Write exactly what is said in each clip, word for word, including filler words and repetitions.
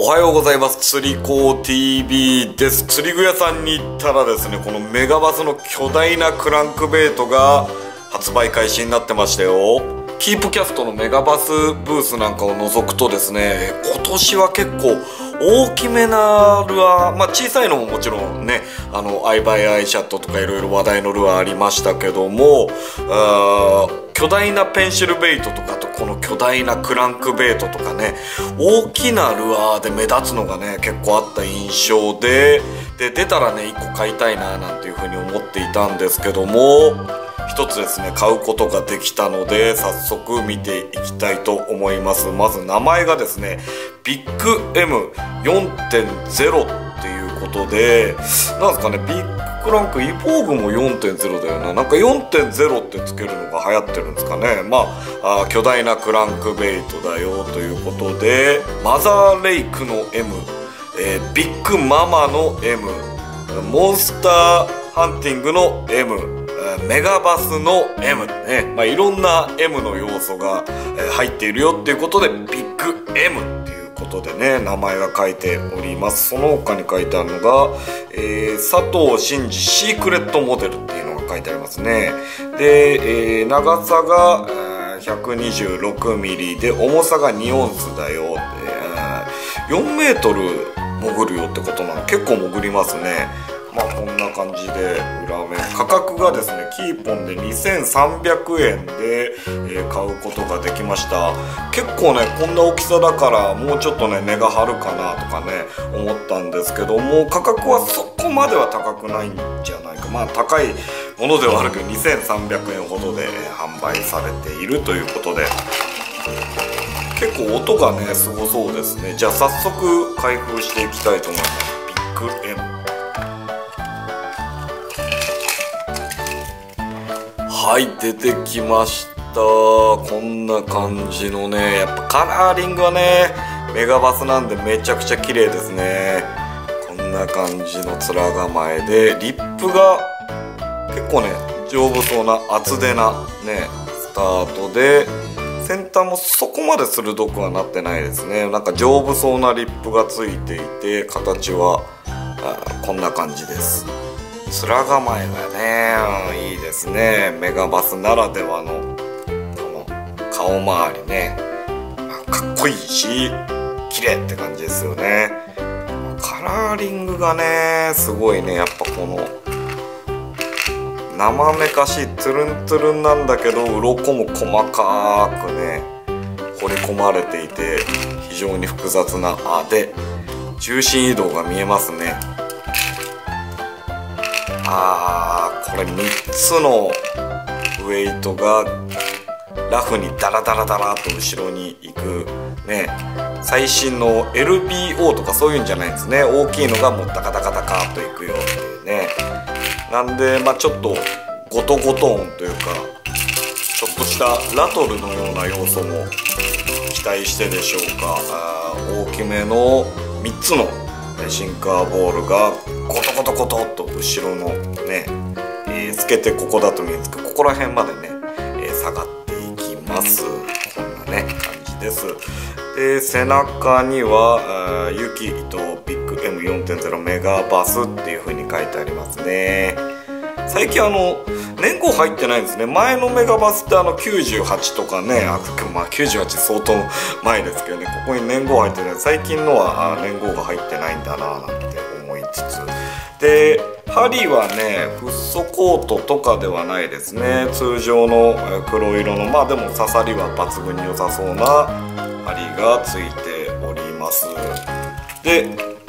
おはようございます。釣り子 ティービー です。釣り具屋さんに行ったらですね、このメガバスの巨大なクランクベイトが発売開始になってましたよ。キープキャストのメガバスブースなんかを除くとですね、今年は結構大きめなルアー、まあ小さいのももちろんね、あのアイバイアイシャットとかいろいろ話題のルアーありましたけども、あ巨大なペンシルベイトとかとこの巨大なクランクベイトとかね、大きなルアーで目立つのがね結構あった印象で、で出たらねいっこ買いたいななんていうふうに思っていたんですけども、一つですね買うことができたので早速見ていきたいと思います。まず名前がですねビッグ エムよんてんゼロ っていうことで、なんですかね、ビッグクランクイボーグも よんてんゼロ だよな、なんか よんてんゼロ ってつけるのが流行ってるんですかね。まあ、あ巨大なクランクベイトだよということで、マザーレイクの M、えー、ビッグママの M、 モンスターハンティングの M、メガバスの M ね、まあ、いろんな M の要素が入っているよっていうことでビッグ M っていうことでね名前が書いております。その他に書いてあるのが、えー、佐藤真二シークレットモデルっていうのが書いてありますね。で、えー、長さがひゃくにじゅうろくミリで重さがにオンスだよって、よんメートル潜るよってことなの。結構潜りますね。まあこんな感じで裏面価格がですねキーポンでにせんさんびゃくえんで、えー、買うことができました。結構ねこんな大きさだからもうちょっとね値が張るかなとかね思ったんですけども、価格はそこまでは高くないんじゃないか。まあ高いものではあるけどにせんさんびゃくえんほどで販売されているということで、結構音がねすごそうですね。じゃあ早速開封していきたいと思います。ビッグ エム、はい出てきました。こんな感じのね、やっぱカラーリングはねメガバスなんでめちゃくちゃ綺麗ですね。こんな感じの面構えで、リップが結構ね丈夫そうな厚手なねスタートで、先端もそこまで鋭くはなってないですね。なんか丈夫そうなリップがついていて、形はこんな感じです。面構えがね、うん、いいですね。メガバスならではのこの顔周りね、かっこいいし綺麗って感じですよね。カラーリングがねすごいね、やっぱこの生めかしいトゥルントゥルンなんだけど鱗も細かくね彫り込まれていて非常に複雑な、あで重心移動が見えますね。あーこれみっつのウェイトがラフにダラダラダラと後ろに行くね、最新の エルビーオー とかそういうんじゃないんですね。大きいのがもうダカダカダカっと行くよっていうね。なんでまあちょっとゴトゴト音というかちょっとしたラトルのような要素も期待してでしょうか。あ大きめのみっつのシンカーボールがゴトゴトゴトっと後ろのね、えー、つけてここだと見えるんですけど、ここら辺までね、えー、下がっていきます。こんなね感じです。で背中には「ユキとビッグ エムよんてんゼロ メガバス」っていう風に書いてありますね。最近あの年号入ってないんですね。前のメガバスってあのきゅうじゅうはちとかね、あ、まあ、きゅうじゅうはち相当前ですけどね、ここに年号入ってない。最近のは年号が入ってないんだななんて思いつつで、針はねフッ素コートとかではないですね。通常の黒色の、まあでも刺さりは抜群に良さそうな針がついております。で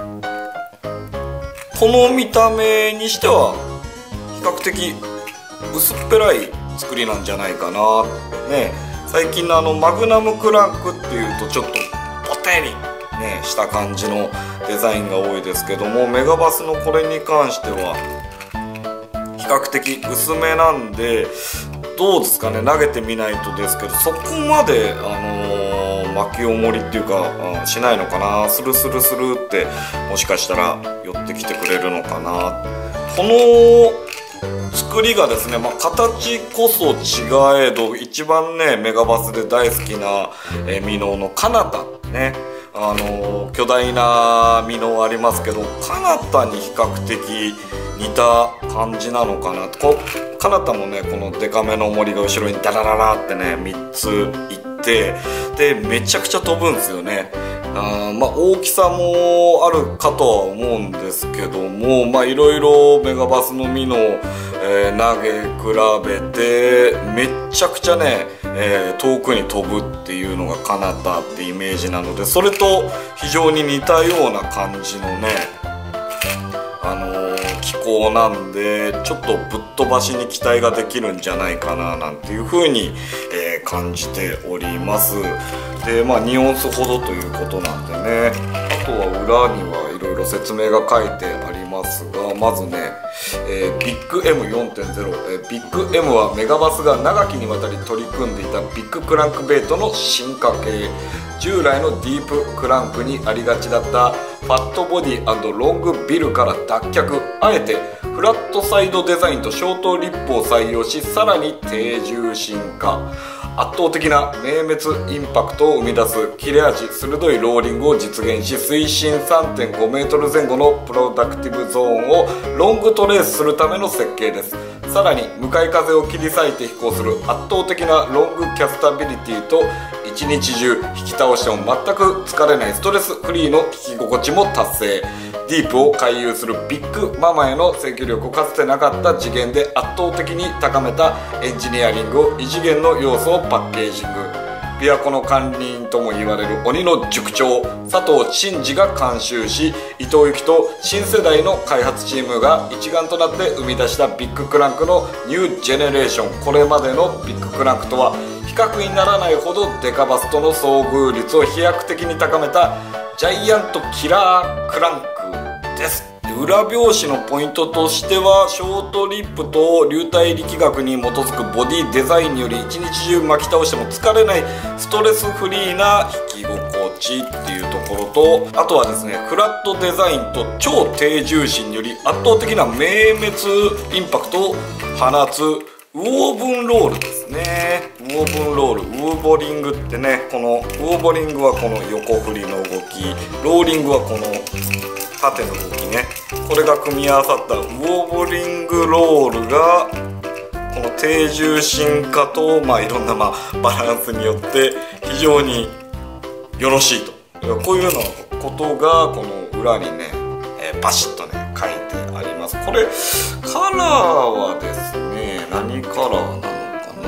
この見た目にしては比較的薄っぺらい作りなんじゃないかなね。最近のあのマグナムクランクっていうとちょっとポテリねした感じのデザインが多いですけども、メガバスのこれに関しては比較的薄めなんで、どうですかね、投げてみないとですけどそこまであのー、巻き重りっていうか、うん、しないのかな。スルスルスルってもしかしたら寄ってきてくれるのかな。この作りがですね、まあ、形こそ違えど一番ねメガバスで大好きな、えー、ミノのカナタね、 あの巨大な実のありますけど、カナタに比較的似た感じなのかな。こカナタもね、このデカめの重りが後ろにダラララってねみっついって、でめちゃくちゃ飛ぶんですよね。あまあ大きさもあるかとは思うんですけども、まあいろいろメガバスの実の、えー、投げ比べてめっちゃくちゃね、えー、遠くに飛ぶっていうのがカナタってイメージなので、それと非常に似たような感じのね、あのー、気候なんで、ちょっとぶっ飛ばしに期待ができるんじゃないかななんていう風に、えー、感じております。でまあにオンスほどということなんでね、あとは裏にはいろいろ説明が書いてありますが、まずね、えー、ビッグエムよんてんゼロ、えー、ビッグ M はメガバスが長きにわたり取り組んでいたビッグクランクベイトの進化系。従来のディープクランクにありがちだったファットボディ&ロングビルから脱却、あえてフラットサイドデザインとショートリップを採用し、さらに低重心化、圧倒的な明滅インパクトを生み出す切れ味鋭いローリングを実現し、水深 さんてんごメートル前後のプロダクティブゾーンをロングトレースするための設計です。さらに向かい風を切り裂いて飛行する圧倒的なロングキャスタビリティと一日中引き倒しても全く疲れないストレスフリーの引き心地も達成。ディープを回遊するビッグママへの制御力をかつてなかった次元で圧倒的に高めたエンジニアリングを異次元の要素をパッケージング。琵琶湖の管理人とも言われる鬼の塾長佐藤真二が監修し、伊藤由紀と新世代の開発チームが一丸となって生み出したビッグクランクのニュージェネレーション。これまでのビッグクランクとは比較にならないほどデカバスとの遭遇率を飛躍的に高めたジャイアントキラークランクです。裏表紙のポイントとしては、ショートリップと流体力学に基づくボディデザインにより一日中巻き倒しても疲れないストレスフリーな引き心地っていうところと、あとはですね、フラットデザインと超低重心により圧倒的な明滅インパクトを放つウォーブンロールですね。ウォーブンロール、ウーボリングってね、このウォーボリングはこの横振りの動き、ローリングはこの縦の動きね、これが組み合わさったウォーボリングロールがこの低重心化と、まあ、いろんな、まあ、バランスによって非常によろしいと、こういうようなことがこの裏にね、えー、バシッとね書いてあります。これカラーはですね、何カラーなのか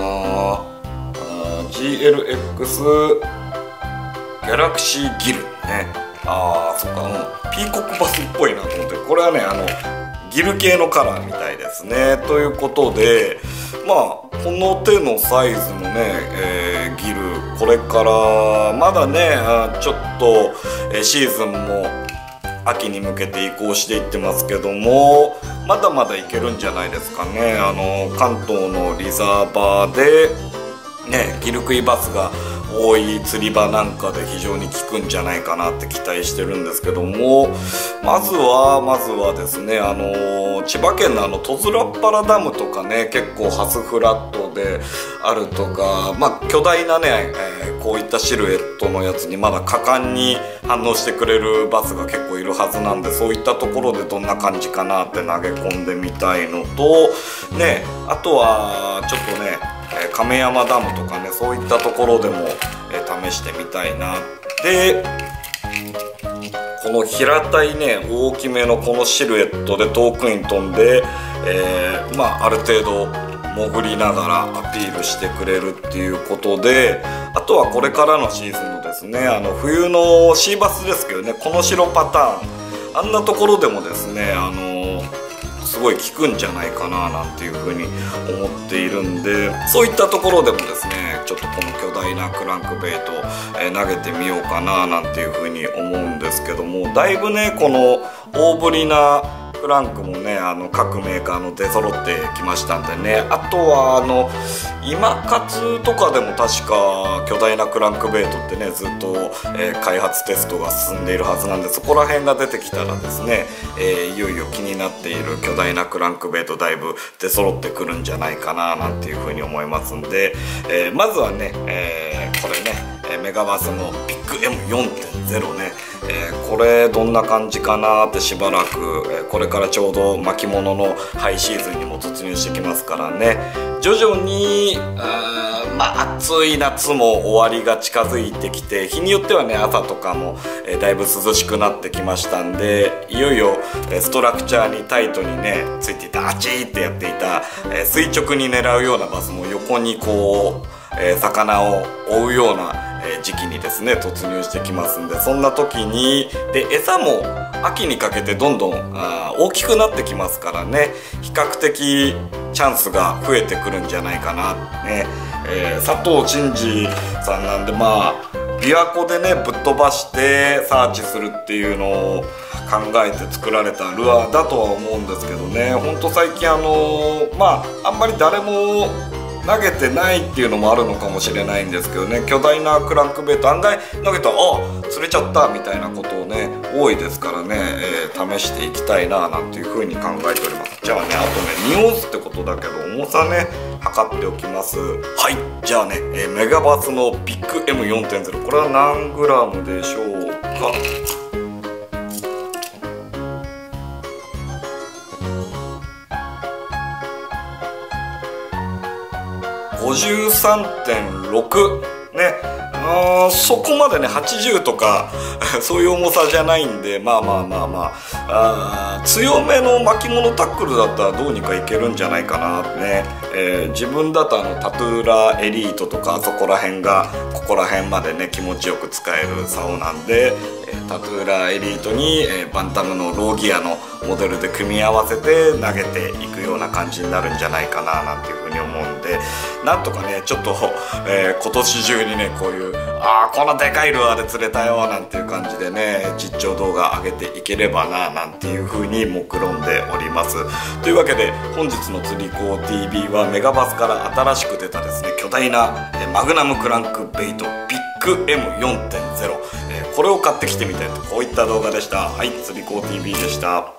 な、ジーエルエックス ギャラクシーギルね。ああ、そっか、うん、ピーコックバスっぽいなと思って、これはね、あのギル系のカラーみたいですね。ということで、まあこの手のサイズのね、えー、ギル、これからまだね、ちょっと、えー、シーズンも秋に向けて移行していってますけども、まだまだいけるんじゃないですかね。あの関東のリザーバーでね、ギルクイバスが多い釣り場なんかで非常に効くんじゃないかなって期待してるんですけども、まずはまずはですね、あの千葉県のあの戸倉っ原ダムとかね、結構ハスフラットであるとか、まあ巨大なね、えー、こういったシルエットのやつにまだ果敢に反応してくれるバスが結構いるはずなんで、そういったところでどんな感じかなって投げ込んでみたいのとね、あとはちょっとね、亀山ダムとかね、そういったところでも、えー、試してみたいな。でこの平たいね、大きめのこのシルエットで遠くに飛んで、えー、まあある程度潜りながらアピールしてくれるっていうことで、あとはこれからのシーズンのですね、あの冬のシーバスですけどね、この白パターン、あんなところでもですね、あのすごい効くんじゃないかななんていうふうに思っているんで、そういったところでもですね、ちょっとこの巨大なクランクベイト、えー、投げてみようかななんていうふうに思うんですけども、だいぶねこの大ぶりなクランクもね、あの各メーカーの出揃ってきましたんでね、あとはあの今活とかでも確か巨大なクランクベイトってねずっと、えー、開発テストが進んでいるはずなんで、そこら辺が出てきたらですね、えー、いよいよ気になっている巨大なクランクベイトだいぶ出揃ってくるんじゃないかななんていうふうに思いますんで、えー、まずはね、えー、これねメガバスのビッッグエムよんてんゼロ ね、えー、これどんな感じかなってしばらく、えー、これからちょうど巻物のハイシーズンにも突入してきますからね、徐々にあまあ暑い夏も終わりが近づいてきて、日によってはね朝とかも、えー、だいぶ涼しくなってきましたんで、いよいよ、えー、ストラクチャーにタイトにねついていたあちーってやっていた、えー、垂直に狙うようなバスも横にこう、えー、魚を追うような時期にですね突入してきますんで、そんな時にで餌も秋にかけてどんどんあ大きくなってきますからね、比較的チャンスが増えてくるんじゃないかなね、えー、佐藤真二さんなんで、まあ琵琶湖でねぶっ飛ばしてサーチするっていうのを考えて作られたルアーだとは思うんですけどね、ほんと最近あのー、まああんまり誰も投げてないっていうのもあるのかもしれないんですけどね、巨大なクランクベイト案外投げたらあ釣れちゃったみたいなことをね多いですからね、えー、試していきたいななんていうふうに考えております。じゃあねあとねにオンスってことだけど重さね測っておきます。はい、じゃあね、えー、メガバスのビッグエムよんてんゼロ、これは何グラムでしょうか。ごじゅうさんてんろく ね、あそこまでねはちじゅうとかそういう重さじゃないんで、まあまあまあまあ、あ強めの巻物タックルだったらどうにかいけるんじゃないかなね、えー、自分だとあのタトゥーラエリートとかそこら辺がここら辺までね気持ちよく使える竿なんで、えー、タトゥーラエリートに、えー、バンタムのローギアのモデルで組み合わせて投げていくような感じになるんじゃないかななんていうふうに思うんで、なんとかねちょっと、えー、今年中にねこういうあーこのでかいルアーで釣れたよなんていう感じでね実況動画上げていければななんていうふうに目論んでおります。というわけで本日の釣り子 ティービー はメガバスから新しく出たですね巨大なマグナムクランクベイトビッグエムよんてんゼロ、これを買ってきてみたいとこういった動画でした。はい、釣り子 ティービー でした。